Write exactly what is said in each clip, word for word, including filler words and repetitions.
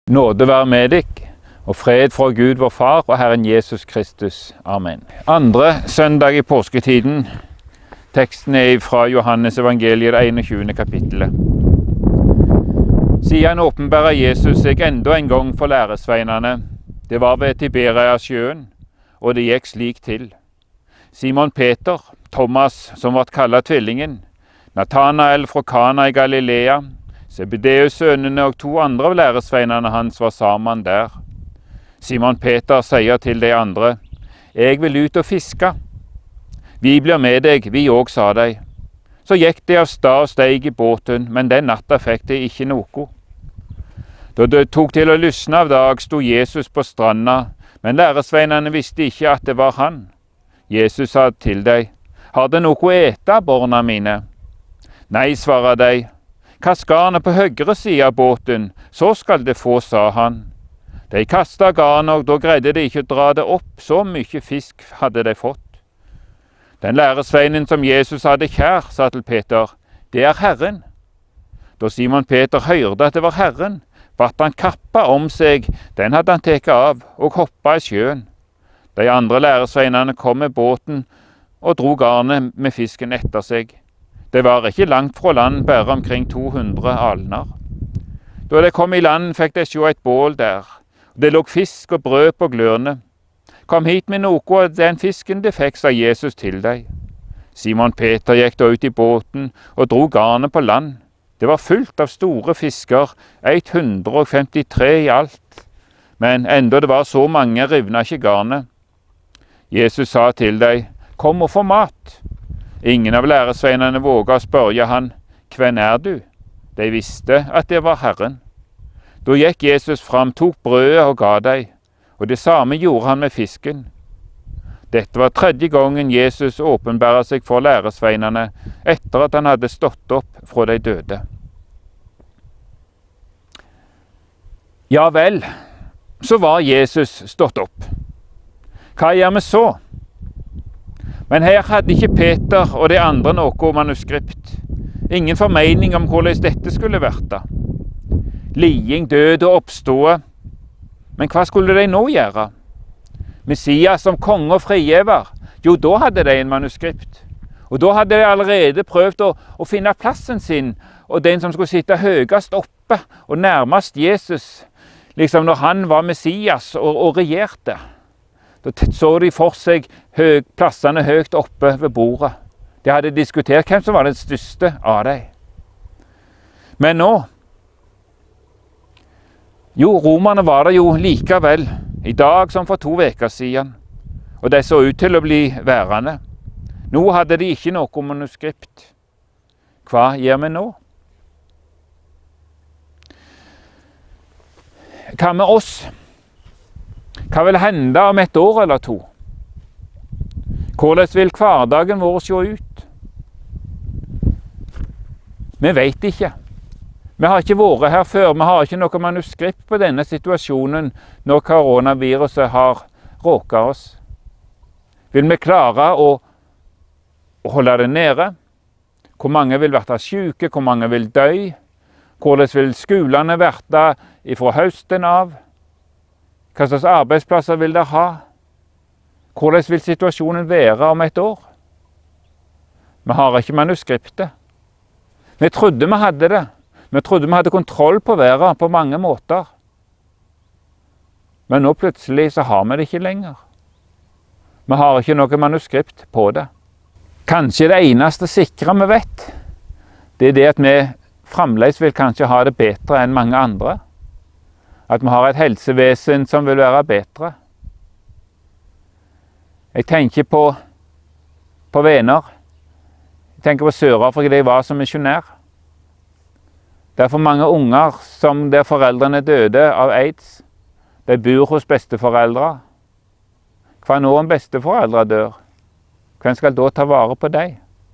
Nåde være med deg, og fred fra Gud vår Far og Herren Jesus Kristus. Amen. Andre søndag i påsketiden. Teksten er fra Johannes evangeliet, det enogtyvende kapittelet. Siden åpenbærer Jesus seg enda en gang for læresveinene. Det var ved Tiberiasjøen, og det gikk slik til. Simon Peter, Thomas, som ble kallet tvillingen, Nathanael fra Kana i Galilea, Zebedeus sønnene og to andre av læresveinene hans var sammen der. Simon Peter sier til de andre, «Jeg vil ut og fiske.» «Vi blir med deg, vi òg», sa de. Så gikk de av stad og steg i båten, men den natta fikk de ikke noe. Da det tok til å lysne av dag, sto Jesus på stranda, men læresveinene visste ikke at det var han. Jesus sa til dem, «Har det noe å ete, barna mine?» «Nei», svarer de. «Kast garnet på høyre side av båten, så skal det få», sa han. De kastet garnet, og da greide de ikke å dra det opp, så mye fisk hadde de fått. Den læresveinen som Jesus hadde kjær, sa til Peter, «Det er Herren». Da Simon Peter hørte at det var Herren, batt han kappa om seg, den hadde han teket av, og hoppa i sjøen. De andre læresveinene kom med båten og dro garnet med fisken etter seg. Det var ikke langt fra land, bare omkring to hundre alner. Da de kom i land, fikk de se et bål der. Det lå fisk og brød på glørne. «Kom hit med noe av den fisken de fikk», sa Jesus til dem. Simon Peter gikk da ut i båten og dro garnet på land. Det var fullt av store fisker, hundre og femtitre i alt. Men enda det var så mange, rivna ikke garnet. Jesus sa til dem, «Kom og få mat». Ingen av læresveinene våga å spørre han, «Hvem er du?» De visste at det var Herren. Da gikk Jesus fram, tok brødet og ga dem, og det samme gjorde han med fisken. Dette var tredje gangen Jesus åpenbærer seg for læresveinene etter at han hadde stått opp fra de døde. Ja vel, så var Jesus stått opp. Hva gjør vi så? Men her hadde ikke Peter og de andre noe manuskript. Ingen formening om hvordan dette skulle vært. Liding, død og oppståe. Men hva skulle de nå gjøre? Messias som konge og frigiver? Jo, da hadde de en manuskript. Og da hadde de allerede prøvd å, å finne plassen sin, og den som skulle sitte høyest oppe og nærmest Jesus, liksom når han var Messias og, og regjerte. Da så de for seg høy, plassene høyt oppe ved bordet. De hadde diskutert hvem som var den største av dem. Men nå, jo, romerne var det jo likevel, i dag som for to veker siden, og de så ut til å bli værende. Nå hadde de ikke noe manuskript. Hva gjør vi nå? Hva med oss? Hva vil hende om et år eller to? Hvordan vil hverdagen vår se ut? Vi vet ikke. Vi har ikke vært her før, vi har ikke noe manuskript på denne situasjonen når koronaviruset har råket oss. Vil vi klare å, å holde det nede? Hvor mange vil være syke, hvor mange vil dø? Hvordan vil skolene være fra høsten av? Hva slags arbeidsplasser vil dere ha? Hvordan vil situasjonen være om et år? Vi har ikke manuskriptet. Vi trodde vi hadde det. Vi trodde vi hadde kontroll på været på mange måter. Men nå plutselig så har vi det ikke lenger. Vi har ikke noe manuskript på det. Kanskje det eneste sikre vi vet, det er det at vi fremdeles vil kanskje ha det bedre enn mange andre. At vi har et helsevesen som vil være bedre. Jeg tenker på, på venner. Jeg tenker på Sør-Afrika, de var som misjonær. Det er for mange unger som der foreldrene døde av AIDS. De bor hos besteforeldre. Hva nå om besteforeldre dør? Hvem skal da ta vare på dem?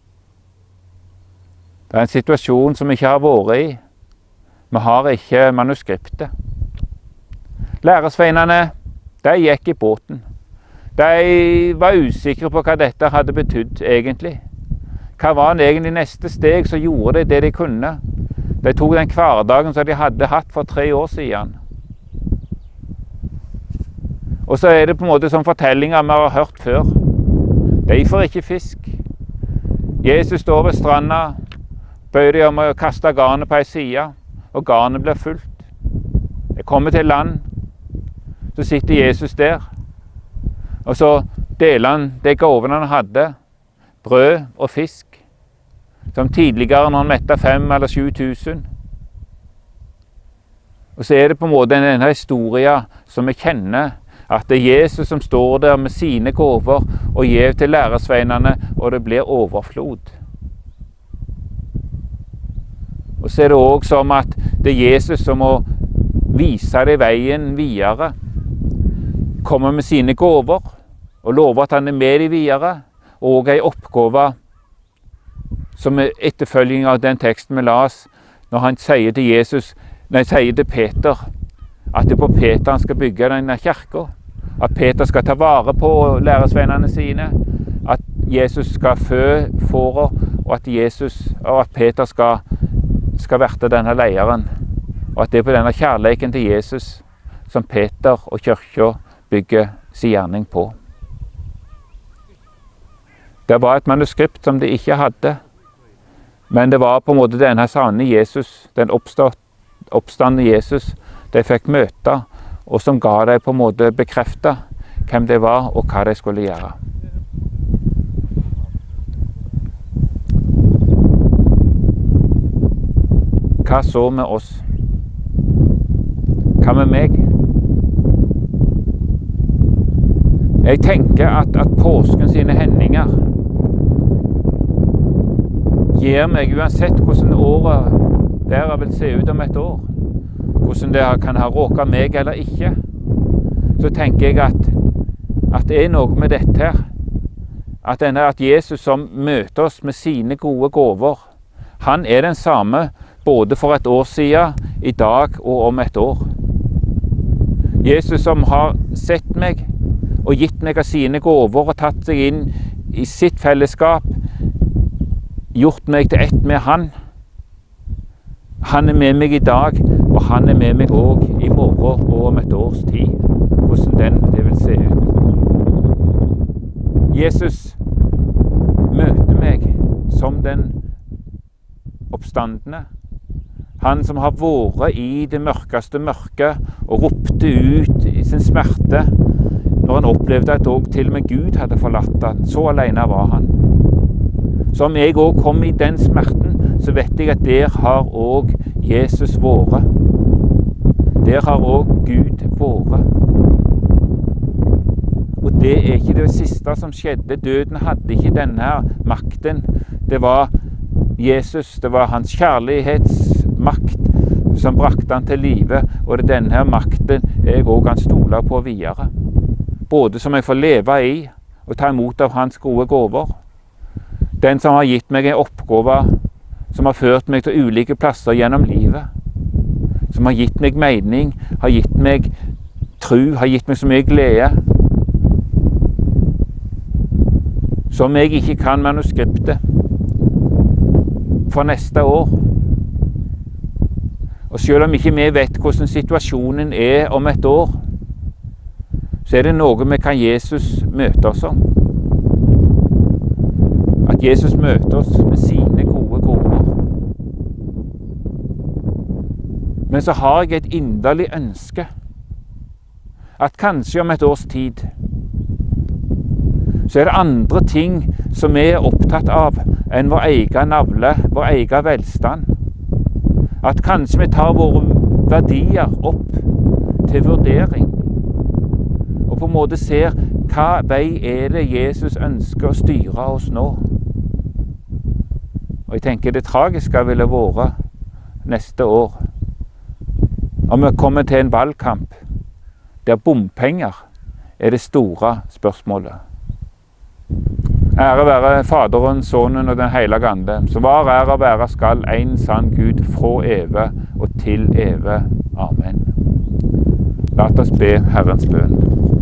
Det er en situasjon som vi ikke har vært i. Vi har ikke manuskriptet. Læresveinene, de gikk i båten. De var usikre på hva dette hadde betydd egentlig. Hva var egentlig neste steg, så gjorde de det de kunne. De tok den hverdagen som de hadde hatt for tre år siden. Og så er det på en måte som fortellinger vi har hørt før. De får ikke fisk. Jesus står ved stranda, bøyer de om å kaste garnet på en side, og garnet blir fullt. Jeg kommer til land, så sitter Jesus der, og så deler han de gavene han hadde, brød og fisk, som tidligere når han mettet fem eller sju tusen. Og så er det på en måte denne historien som vi kjenner, at det er Jesus som står der med sine gaver og gir til læresveinene, og det blir overflod. Og så er det også som at det er Jesus som må vise deg veien videre, komme med sine gaver, og lover at han er med de videre, og en oppgave som er etterfølging av den teksten vi las, når han sier til Jesus, nei, sier til Peter, at det er på Peter han skal bygge denne kirken, at Peter skal ta vare på læresveinene sine, at Jesus skal fø fåret, og at, Jesus, og at Peter skal, skal verte denne leieren, og at det er på denne kjærleiken til Jesus som Peter og kirken bygger sin gjerning på. Det var et manuskript som de ikke hadde, men det var på en måte denne sanne Jesus, den oppstandende Jesus, de fikk møte, og som ga dem på en måte bekrefte hvem de var og hva de skulle gjøre. Hva så med oss? Hva med meg? Jeg tenker at, at påsken sine hendinger gir meg, uansett hvordan året der vil se ut om et år, hvordan det kan ha råket meg eller ikke, så tenker jeg at, at det er noe med dette her. At, denne, at Jesus som møter oss med sine gode gaver, han er den samme både for et år siden, i dag og om et år. Jesus som har sett meg og gitt meg av sine gaver og tatt seg inn i sitt fellesskap, gjort meg til ett med han. Han er med meg i dag, og han er med meg også i morgen og om et års tid. Hvordan den det vil se ut. Jesus møter meg som den oppstandende. Han som har vært i det mørkeste mørket og ropte ut i sin smerte når han opplevde at også til og med Gud hadde forlatt han. Så alene var han. Så om jeg også kom i den smerten, så vet jeg at der har også Jesus vært. Der har også Gud vært. Og det er ikke det siste som skjedde. Døden hadde ikke denne makten. Det var Jesus, det var hans kjærlighetsmakt som brakte han til live, og det er denne makten jeg også kan stole på videre. Både som jeg får leve i og ta imot av hans gode gaver. Den som har gitt meg en oppgave som har ført meg til ulike plasser gjennom livet. Som har gitt meg mening, har gitt meg tro, har gitt meg så mye glede. Som jeg ikke kan manuskriptet for neste år. Og selv om ikke vi vet hvordan situasjonen er om et år, så er det noe vi kan Jesus møte oss om. At Jesus møter oss med sine gode gaver. Men så har jeg et inderlig ønske at kanskje om et års tid så er det andre ting som vi er opptatt av enn vår egen navle, vår egen velstand. At kanskje vi tar våre verdier opp til vurdering, og på en måte ser hva vei er det Jesus ønsker å styre oss nå. Og jeg tenker det tragiske ville vært neste år om vi kommer til en valgkamp der bompenger er det store spørsmålet. Ære være Faderen, Sønnen og den hellige Ande, som var, er og være skal en sann Gud fra evig og til evig. Amen. La oss be Herrens bønn.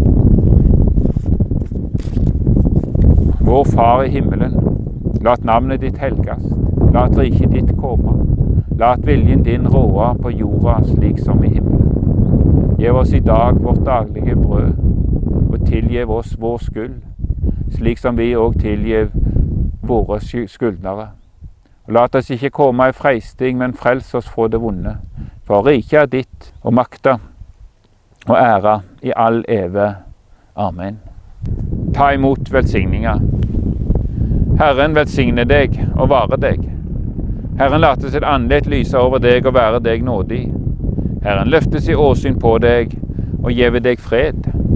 Vår Far i himmelen, la navnet ditt helgast, la riket ditt komme, la viljen din råde på jorda slik som i himmelen. Giv oss i dag vårt daglige brød, tilgiv oss vår skyld, slik som vi òg tilgiv våre skyldnere. Og lat oss ikke komme i freisting, men frels oss fra det vonde. For riket er ditt, og makta og æra i all eve. Amen. Ta imot velsigninga. Herren velsigne deg og vare deg. Herren late sitt andlet lyse over deg og være deg nådig. Herren løfte sitt åsyn på deg og gjeve deg fred.